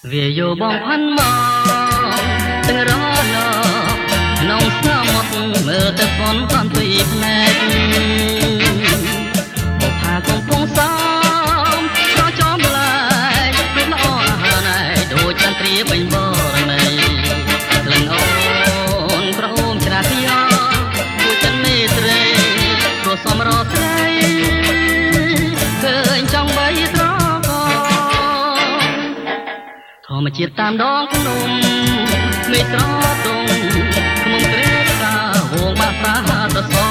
វាយោបងផាន់មកទាំងរលក្នុងស្នមុតមើលទៅផនផាន់ពីភ្នែកមកផាកំពុងសំក៏ចំឡាយព្រឹកល្អអាហារណែដូចចន្ទ្រាបេញបរណីក្លិនអូនក្រអូមច្រាសយោពួកចិនមេត្រីព្រោះសំរស្រីឃើញចង់បីត្រធម្មជាតិតាមដងភ្នំមេត្រតុងខ្មុំក្រេតកាវងបាសាទៅស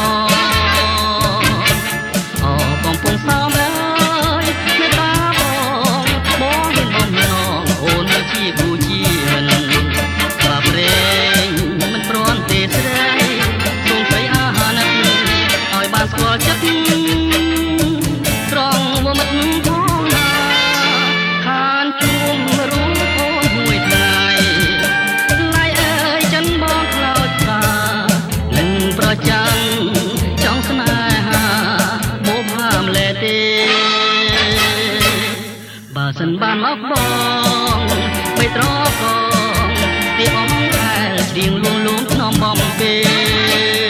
អូកំពុងសោមហើយមេតាបងមានបំណងអូនមកជាគូជាមិនបាប្រេងមិនព្រមទេស្រីសូមស្រីអាហារណាស់ឲ្យបានស្គាល់ចិត្តត្រង់មកមិនផងណាខានជួមរូបអូនមួយថ្ងៃឡៃអើយចិនបងខ្លោចថានឹងប្រចាំចង់ស្នេហាមកហាមលែទេបើសិនបានមកបងបីត្រកងទីអំខែលស្រៀងលួងលួងក្នុងបំពេ